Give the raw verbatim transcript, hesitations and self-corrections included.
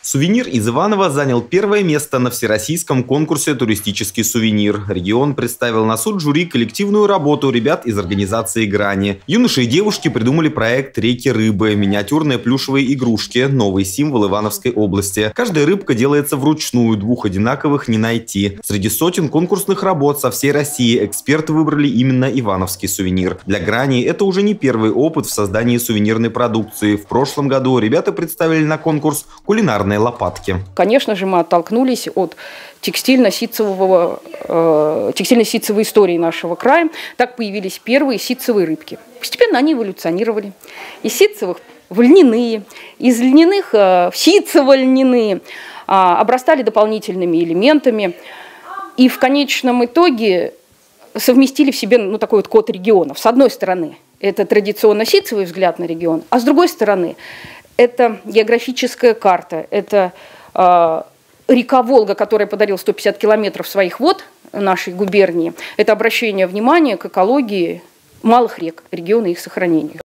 Сувенир из Иваново занял первое место на всероссийском конкурсе «Туристический сувенир». Регион представил на суд жюри коллективную работу ребят из организации «Грани». Юноши и девушки придумали проект «Реки рыбы» – миниатюрные плюшевые игрушки, новый символ Ивановской области. Каждая рыбка делается вручную, двух одинаковых не найти. Среди сотен конкурсных работ со всей России эксперты выбрали именно ивановский сувенир. Для «Грани» это уже не первый опыт в создании сувенирной продукции. В прошлом году ребята представили на конкурс кулинарные лопатки. Конечно же, мы оттолкнулись от текстильно-ситцевого, э, текстильно-ситцевой истории нашего края. Так появились первые ситцевые рыбки. Постепенно они эволюционировали. Из ситцевых в льняные, из льняных э, в ситцево-льняные, э, обрастали дополнительными элементами. И в конечном итоге совместили в себе ну, такой вот код регионов. С одной стороны, это традиционно ситцевый взгляд на регион, а с другой стороны, это географическая карта, это э, река Волга, которая подарила сто пятьдесят километров своих вод нашей губернии. Это обращение внимания к экологии малых рек, региона и их сохранения.